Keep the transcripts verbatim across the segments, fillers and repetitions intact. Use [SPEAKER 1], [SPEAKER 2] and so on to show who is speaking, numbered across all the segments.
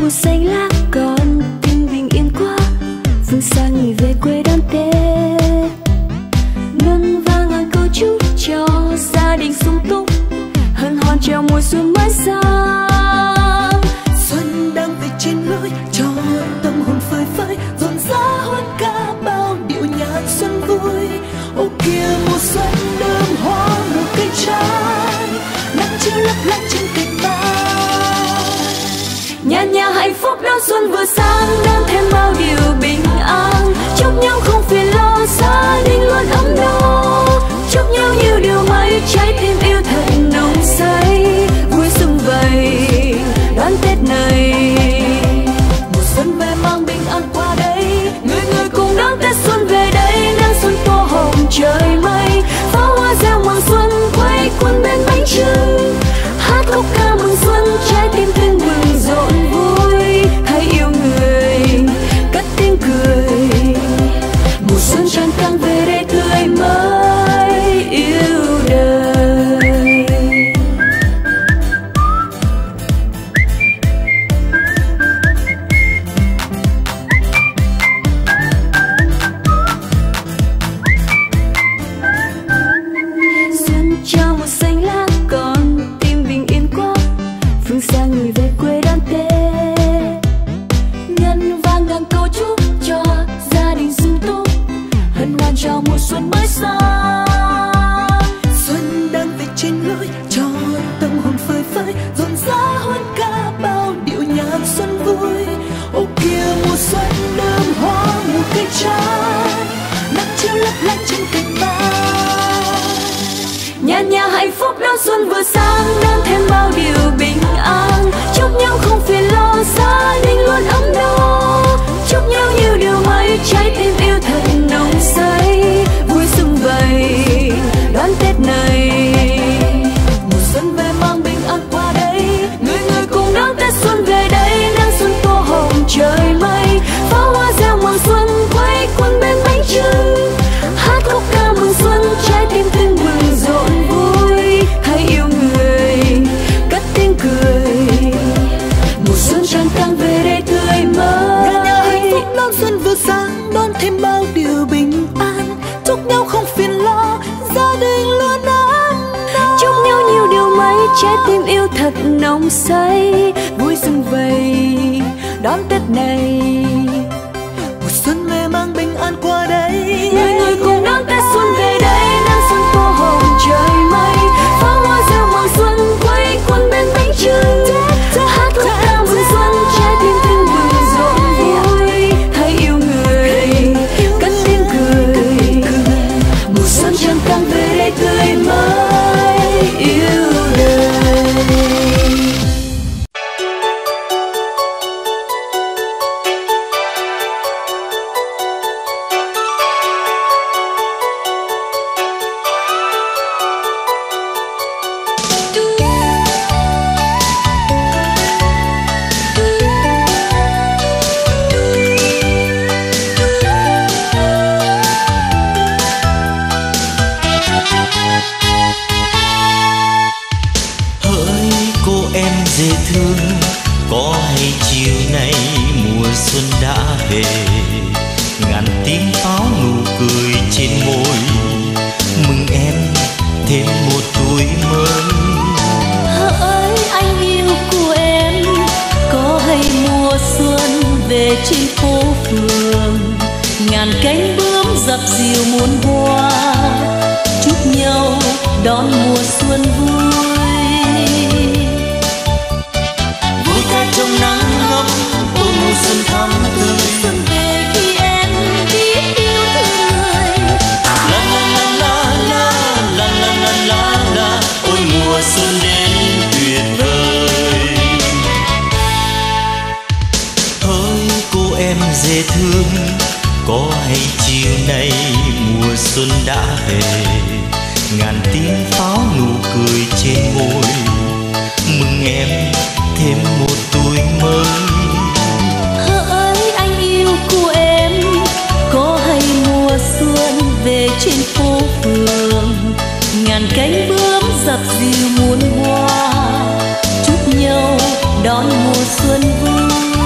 [SPEAKER 1] màu xanh lá còn tim bình yên quá, phương xa người về quê đón Tết. Ngân vang ngàn câu chúc cho gia đình sung túc, hân hoan chào mùa xuân mới sang.
[SPEAKER 2] Xuân đang về trên lối cho tâm hồn phơi phới, rộn rã hơn cả bao điệu nhạc xuân vui. Ô kia mùa xuân đơm hoa mùa cây trái, nắng chiếu lấp lánh trên cành mai.
[SPEAKER 1] Nhà nhà hạnh phúc đón xuân vừa sang, đón thêm bao điều bình an. Chúc nhau không phiền lo, gia đình luôn ấm no. Chúc nhau nhiều điều may, trái tim yêu thật nồng say. Vui xuân vầy đón Tết này,
[SPEAKER 2] Mùa xuân về mang bình an qua đây,
[SPEAKER 1] người người cùng đón Tết xuân về đây. Nắng xuân tô hồng trời mây, pháo hoa reo mừng xuân quay quần bên bánh trưng. Hát khúc ca mừng xuân, trái tim tưng bừng rộn vui. Hãy yêu người cất tiếng cười, mùa xuân tràn càng về đây tươi mới yêu đời. Xuân trao màu xanh lá còn tim bình yên quá, phương xa người về quê đón Tết. Ngân vang ngàn câu chúc cho gia đình sung túc, hân hoan chào mùa xuân mới sang.
[SPEAKER 2] Xuân đang về trên lối cho tâm hồn phơi phới, rộn rã hơn cả bao điệu nhạc xuân vui. Ô kia mùa xuân đơm hoa mùa cây trái, nắng chiếu lấp lánh trên cành mai.
[SPEAKER 1] Nhà nhà hạnh phúc đón xuân vừa sang, đón thêm bao điều bình an. Chúc nhau không phiền lo, gia đình luôn ấm no. Chúc nhau nhiều điều may, trái tim yêu thật nồng say. Vui xuân vầy đón Tết này,
[SPEAKER 2] Mùa xuân về mang bình an qua đây,
[SPEAKER 1] người người cùng đón Tết xuân về đây. Nắng xuân tô hồng trời mây, pháo hoa reo mừng xuân quay quần bên bánh trưng. Hát khúc ca mừng xuân, trái tim tưng bừng rộn vui. Hãy yêu người cất tiếng cười, mùa xuân tràn càng về đây tươi mới.
[SPEAKER 2] nhà nhà hạnh phúc đón xuân vừa sáng, đón thêm bao điều bình an. Chúc nhau không phiền lo, gia đình luôn ấm no.
[SPEAKER 1] Chúc nhau nhiều điều may, trái tim yêu thật nồng say. Vui xuân vầy đón Tết này,
[SPEAKER 2] Mùa xuân về mang bình an qua đây,
[SPEAKER 1] người người cùng đón Tết xuân về đây. Nắng xuân tô hồng trời mây, pháo hoa reo mừng xuân quay quần bên bánh trưng. Hát khúc ca mừng xuân, trái tim tưng bừng rộn vui. Hãy yêu người cất tiếng cười, mùa xuân tràn càng về đây tươi mới yêu đời.
[SPEAKER 3] Hỡi cô em dễ thương, có hay chiều nay mùa xuân đã về. Ngàn tiếng pháo nụ cười trên môi, mừng em thêm một tuổi mới.
[SPEAKER 4] Hỡi anh yêu của em, có hay mùa xuân về trên phố phường. Ngàn cánh bướm dập dìu muôn hoa, chúc nhau đón mùa xuân vui.
[SPEAKER 3] Vui ca trong nắng ấm, ôm mùa xuân thắm tươi.
[SPEAKER 4] Xuân về khi em biết yêu thương người.
[SPEAKER 3] La la la la la la la la la la, ôi mùa xuân đến tuyệt vời. Hỡi cô em dễ thương, có hay chiều nay mùa xuân đã về. Ngàn tiếng pháo nụ cười trên môi, mừng em thêm một tuổi mới.
[SPEAKER 4] Hỡi anh yêu của em, có hay mùa xuân về trên phố phường. Ngàn cánh bướm dập dìu muôn hoa, chúc nhau đón mùa xuân vui.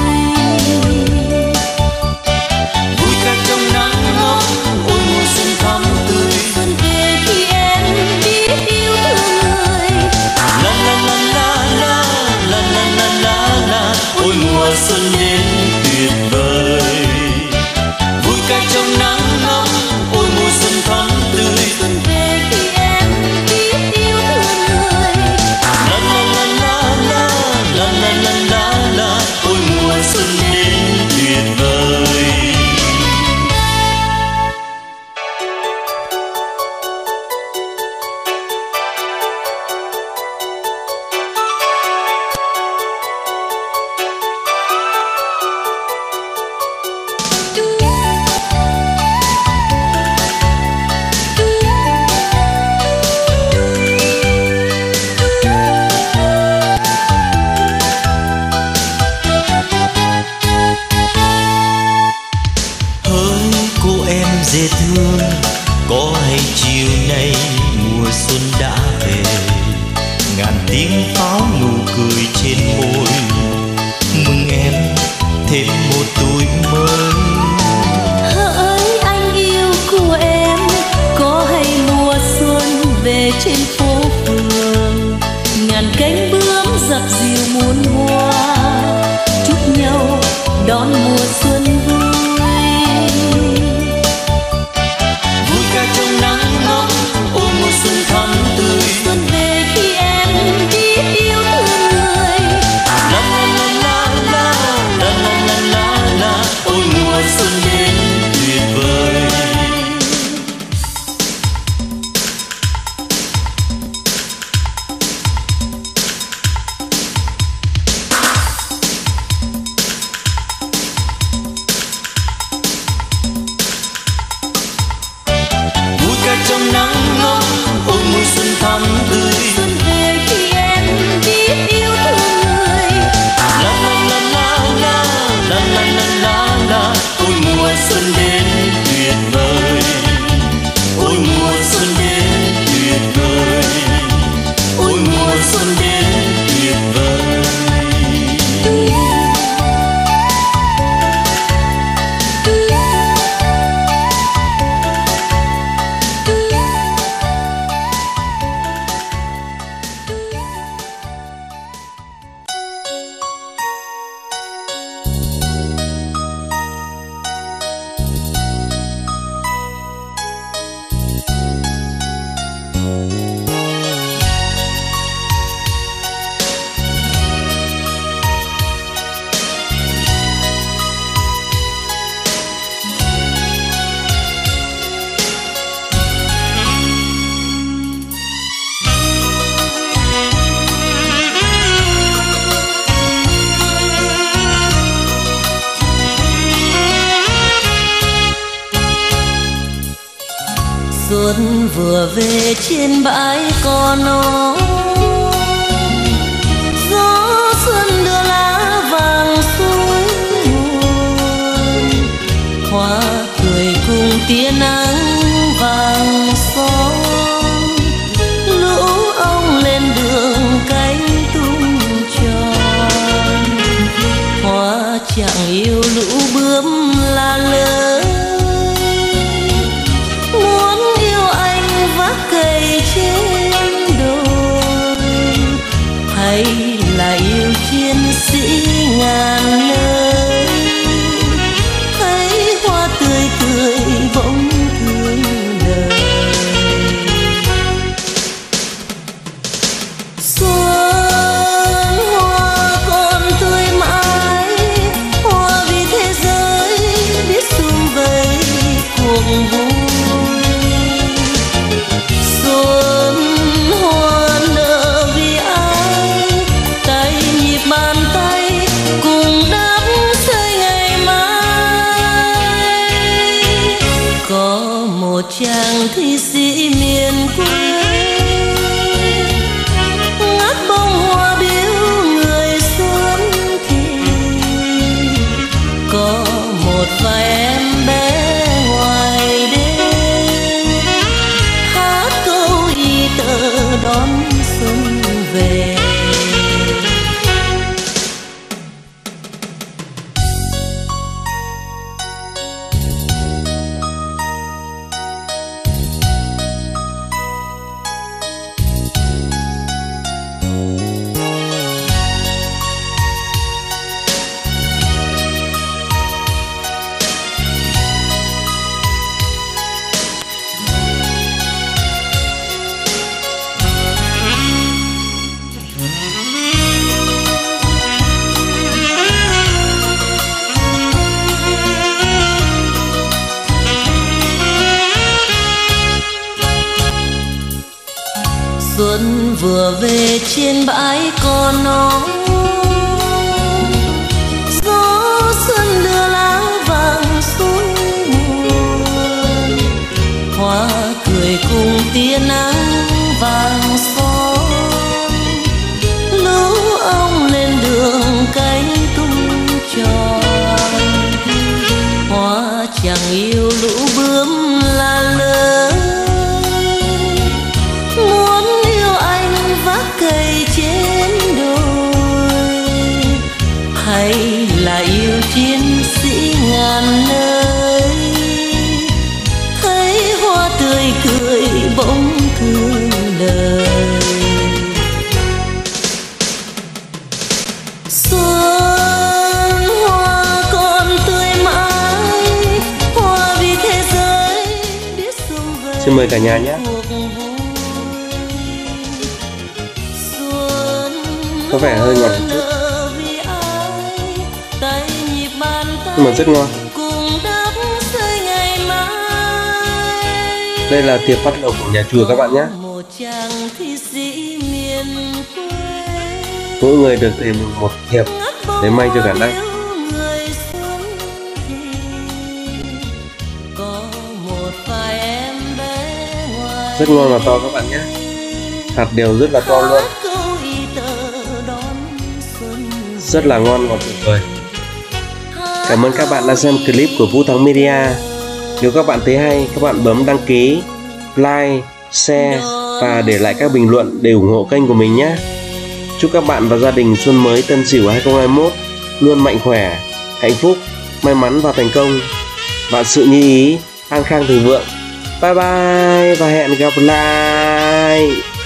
[SPEAKER 3] dễ thương, có hay chiều nay mùa xuân đã về, ngàn tiếng pháo nụ cười trên môi, mừng em thêm một tuổi mới.
[SPEAKER 4] Hỡi anh yêu của em, có hay mùa xuân về trên phố phường, ngàn cánh bướm dập dìu muôn hoa, chúc nhau đón mùa xuân vui.
[SPEAKER 3] Vui ca trong nắng ấm, ôm mùa xuân thắm tươi.
[SPEAKER 4] Xuân về khi em biết yêu thương người.
[SPEAKER 3] La la la la la, la la la la la, ôi mùa xuân đến tuyệt vời. Trong nắng ấm, ôi mùa xuân thắm tươi.
[SPEAKER 4] Xuân về khi em biết yêu thương người.
[SPEAKER 3] La la la la la, la la la la la, ôi mùa xuân đến tuyệt vời. Ôi mùa xuân đến tuyệt vời. Ôi mùa xuân đến tuyệt vời.
[SPEAKER 4] Xuân vừa về trên bãi cỏ non, gió xuân đưa lá vàng xuống nguồn, hoa cười cùng tia nắng vàng son, lũ ong lên đường cánh tung tròn, hoa chẳng yêu lũ bướm la lớn. Cây trên đồi hay là yêu chiến sĩ ngàn nơi, thấy hoa tươi cười bỗng thương đời. Xuân hoa còn tươi mãi, hoa vì thế giới biết sum vầy cuộc vui. Xuân hoa nở vì ai, tay nhịp bàn tay cùng đắp xây ngày mai. Có một chàng thi sĩ miền quê ngắt bông hoa biếu người xuân thì, có một vài em bé ngoài đêm hát câu y tơ đón xuân về. Xuân vừa về trên bãi cỏ non, gió xuân đưa lá vàng xuống nguồn, hoa cười cùng tia nắng vàng son, lũ ong lên đường cánh tung tròn, hoa chẳng yêu lũ bướm chiến sĩ ngàn nơi, thấy hoa tươi cười bỗng thương đời. Xuân hoa còn tươi mãi, hoa vì thế giới biết sum vầy.
[SPEAKER 5] Xin mời cả nhà nhé. Có vẻ hơi ngọt một chút, nhưng mà rất ngon. Đây là tiệc phát lộc của nhà chùa các bạn nhé. Mỗi người được tìm một thiệp để may cho cả năm. Rất ngon và to các bạn nhé. Hạt đều rất là to luôn. Rất là ngon và tuyệt vời. Cảm ơn các bạn đã xem clip của Vũ Thắng Media. Nếu các bạn thấy hay, các bạn bấm đăng ký, like, share và để lại các bình luận để ủng hộ kênh của mình nhé. Chúc các bạn và gia đình xuân mới Tân Sửu hai không hai mốt luôn mạnh khỏe, hạnh phúc, may mắn và thành công. Vạn sự như ý, an khang thịnh vượng. Bye bye và hẹn gặp lại.